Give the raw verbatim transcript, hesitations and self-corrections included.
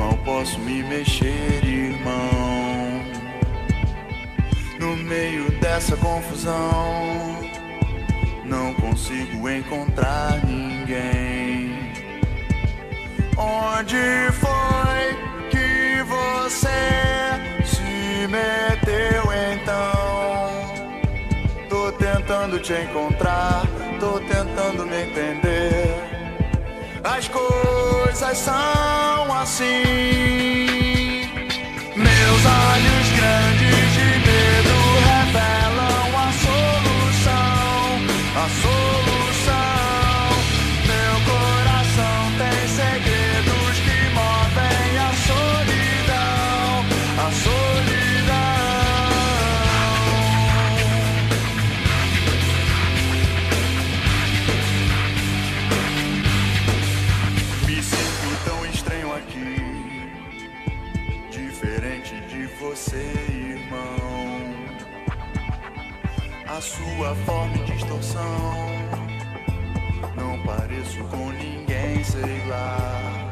mal posso me mexer, irmão. No meio dessa confusão, não consigo encontrar ninguém. Onde foi que você se meteu então? Tô tentando te encontrar, tô tentando me entender. As coisas são assim. Meus olhos grandes de medo revelam a solução, a solução. Meu coração tem segredos que movem a solidão, a solidão. Me sinto tão estranho aqui, diferente de você, irmão. A sua forma e distorção, não pareço com ninguém, sei lá.